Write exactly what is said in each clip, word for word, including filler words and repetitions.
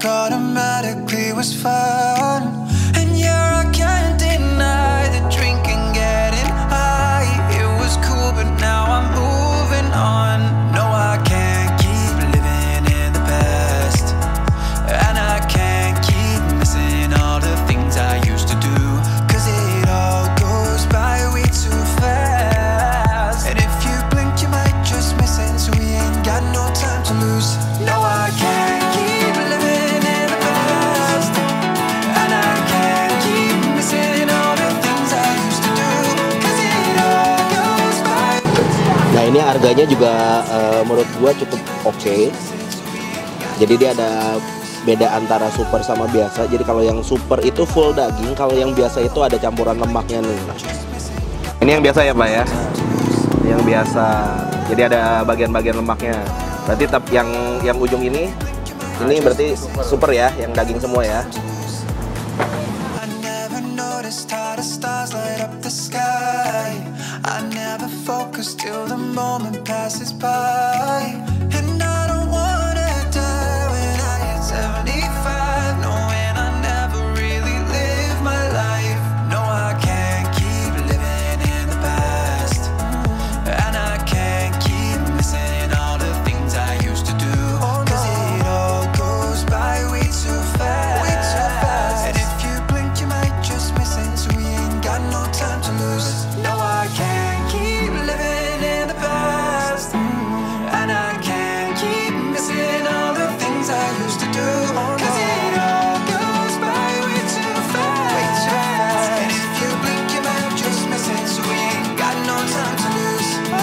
like automatically was fun. And yeah, I can't deny the drinking getting high. It was cool, but now I'm moving on. No, I can't keep living in the past, and I can't keep missing all the things I used to do, cause it all goes by way too fast. And if you blink you might just miss it, so we ain't got no time to lose. No, I can't keep living in the past, and I can't keep missing all the things I used to do, cause it all goes by. Nah ini harganya juga uh, menurut gua cukup oke okay. Jadi dia ada beda antara super sama biasa. Jadi kalau yang super itu full daging, kalau yang biasa itu ada campuran lemaknya nih. Ini yang biasa ya Pak ya? Yang biasa. Jadi ada bagian-bagian lemaknya. Berarti tap yang yang ujung ini, ini berarti super ya, yang daging semua ya. I never noticed how the stars light up the sky. I never focus till the moment passes by. And I don't wanna die when I hit seventy-five, knowing I never really live my life. No, I can't keep living in the past, and I can't keep missing all the things I used to do, cause it all goes by way too fast. Way too fast. And if you blink you might just miss it, so we ain't got no time to lose. No, I can't keep living in the past, and I can't keep missing all the things I used to do, cause it all goes by way too fast. Way too fast. And if you blink you might just miss it, so we ain't got no time to lose. Oh,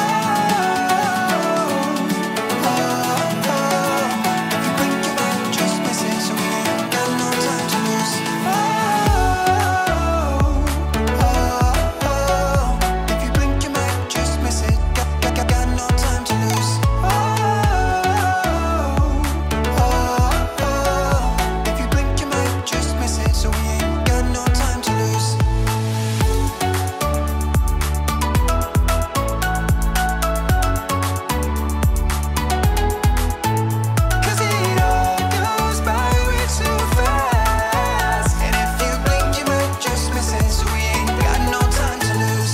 oh, oh. If you blink you might just miss it, so we ain't got no time to lose. Oh, oh, oh. If you blink you might just miss it, got, got, got, got no time to lose. Oh, oh, oh. If you blink you might just miss it, so we ain't got no time to lose. Cause it all goes by way too fast, and if you blink you might just miss it, so we ain't got no time to lose.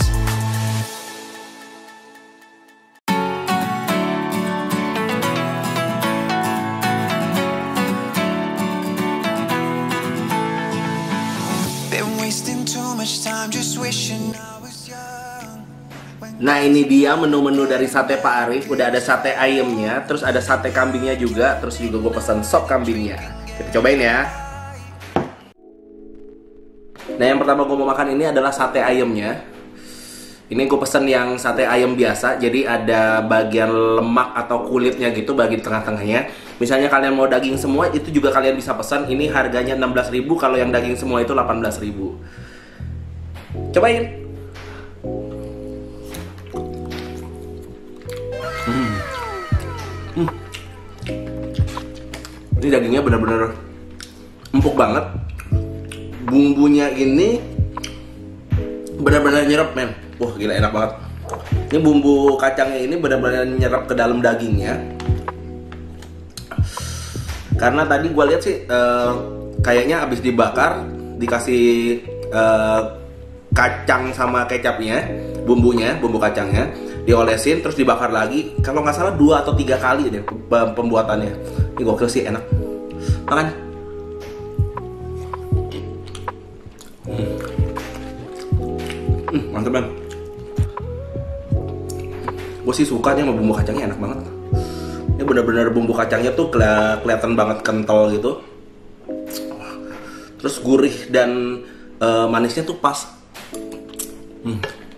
Been wasting too much time just wishing I was young. Nah ini dia menu-menu dari sate Pak Arif. Udah ada sate ayamnya, terus ada sate kambingnya juga, terus juga gue pesan sop kambingnya. Kita cobain ya. Nah yang pertama gue mau makan ini adalah sate ayamnya. Ini gue pesen yang sate ayam biasa, jadi ada bagian lemak atau kulitnya gitu bagi tengah-tengahnya. Misalnya kalian mau daging semua, itu juga kalian bisa pesan. Ini harganya enam belas ribu, kalau yang daging semua itu delapan belas ribu. Cobain. Hmm. Hmm. Ini dagingnya benar-benar empuk banget. Bumbunya ini benar-benar nyerap men. Wah gila enak banget. Ini bumbu kacangnya ini benar-benar nyerap ke dalam dagingnya. Karena tadi gue lihat sih uh, kayaknya abis dibakar dikasih uh, kacang sama kecapnya, bumbunya, bumbu kacangnya diolesin terus dibakar lagi. Kalau nggak salah dua atau tiga kali deh pembuatannya. Ini gokil sih, enak. Makan. Hmm. Hmm, mantep banget. Gue sih suka nih sama bumbu kacangnya, enak banget. Ini bener-bener bumbu kacangnya tuh keli kelihatan banget kental gitu. Terus gurih dan uh, manisnya tuh pas. Hmm.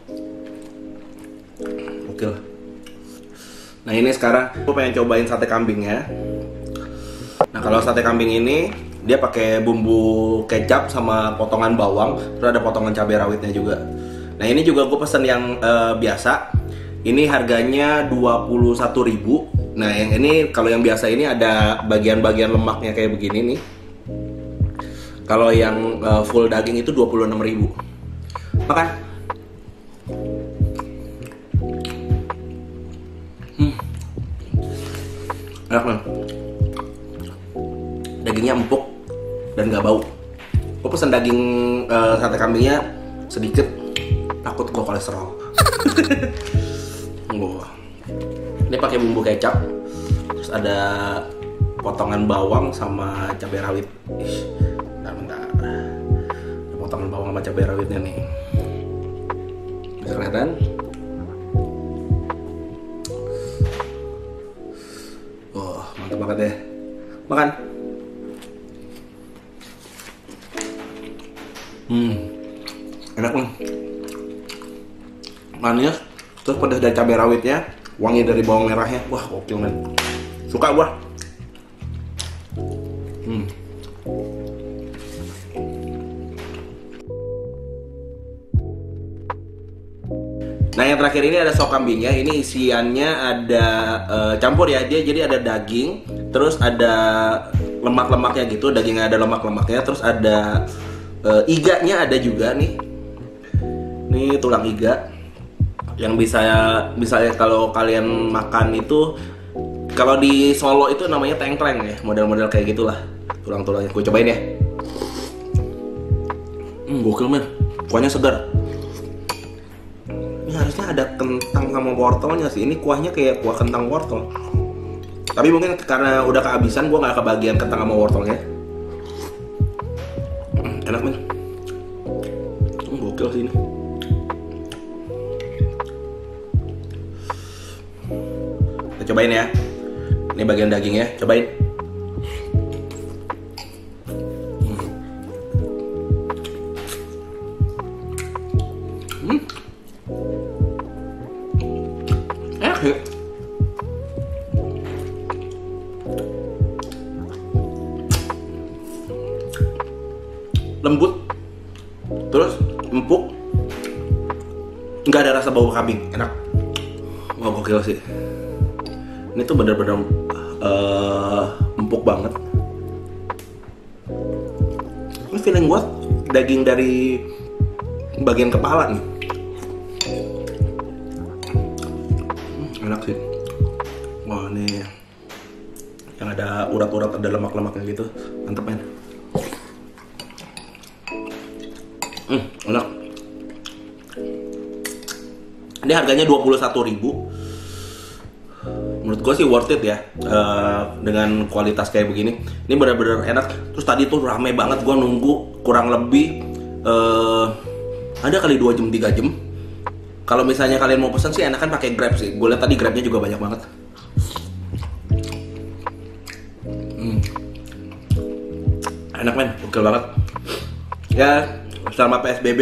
Oke lah. Nah ini sekarang gue pengen cobain sate kambingnya. Nah kalau sate kambing ini dia pakai bumbu kecap sama potongan bawang, terus ada potongan cabai rawitnya juga. Nah ini juga gue pesen yang uh, biasa. Ini harganya dua puluh satu ribu. Nah yang ini kalau yang biasa ini ada bagian-bagian lemaknya kayak begini nih. Kalau yang uh, full daging itu dua puluh enam ribu. Makan. Hmm. Enak banget. dagingnya empuk dan nggak bau. Gue pesen daging uh, sate kambingnya sedikit, takut gue kolesterol. Wow. Ini pakai bumbu kecap, terus ada potongan bawang sama cabai rawit. Ih, bentar, bentar. Ada potongan bawang sama cabai rawitnya nih. Bisa kelihatan? Oh, mantap banget ya. Makan. Hmm, enak nih. Manis, terus pedas dari cabai rawitnya, wangi dari bawang merahnya. Wah, gokil men. Suka gua. Hmm. Nah, yang terakhir ini ada sop kambingnya. Ini isiannya ada uh, campur ya. Dia jadi ada daging, terus ada lemak-lemaknya gitu. Dagingnya ada lemak-lemaknya, terus ada uh, iganya ada juga nih. Ini tulang iga. Yang bisa misalnya kalau kalian makan itu, kalau di Solo itu namanya tengkleng ya, model-model kayak gitulah tulang-tulangnya. Gue cobain ya. Hmm, gokil men, kuahnya segar. Ini harusnya ada kentang sama wortelnya sih. Ini kuahnya kayak kuah kentang wortel. Tapi mungkin karena udah kehabisan, gue nggak kebagian kentang sama wortelnya. Hmm, enak men. Hmm, gokil sih ini. Kita cobain ya. Ini bagian dagingnya, cobain. Hmm. Enak ya. Lembut, terus empuk, nggak ada rasa bau kambing, enak. Wah, gokil sih. Ini tuh bener-bener uh, empuk banget. Ini feeling gue daging dari bagian kepala nih. Hmm, enak sih. Wah, ini yang ada urat-urat, ada lemak-lemaknya gitu, mantep men. Hmm, enak. Ini harganya dua puluh satu ribu. Menurut gue sih worth it ya, uh, dengan kualitas kayak begini. Ini benar-benar enak. Terus tadi tuh rame banget, gue nunggu kurang lebih uh, ada kali dua jam tiga jam. Kalau misalnya kalian mau pesan sih enakan pakai Grab sih. Gue lihat tadi Grabnya juga banyak banget. Hmm. Enak men, gokil banget. Ya selama P S B B,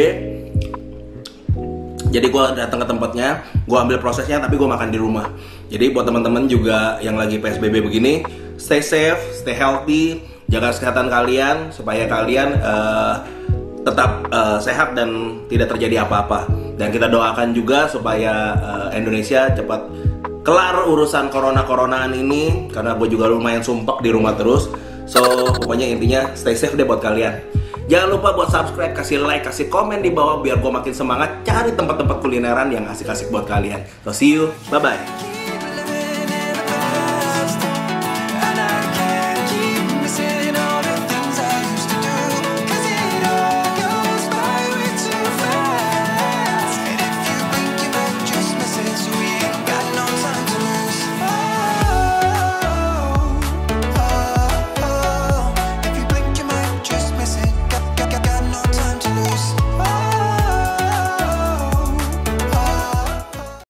jadi gue datang ke tempatnya, gue ambil prosesnya, tapi gue makan di rumah. Jadi buat teman-teman juga yang lagi P S B B begini, stay safe, stay healthy, jaga kesehatan kalian supaya kalian uh, tetap uh, sehat dan tidak terjadi apa-apa. Dan kita doakan juga supaya uh, Indonesia cepat kelar urusan corona-coronaan ini, karena gue juga lumayan sumpek di rumah terus. So pokoknya intinya stay safe deh buat kalian. Jangan lupa buat subscribe, kasih like, kasih komen di bawah biar gue makin semangat cari tempat-tempat kulineran yang asik-asik buat kalian. So see you, bye-bye.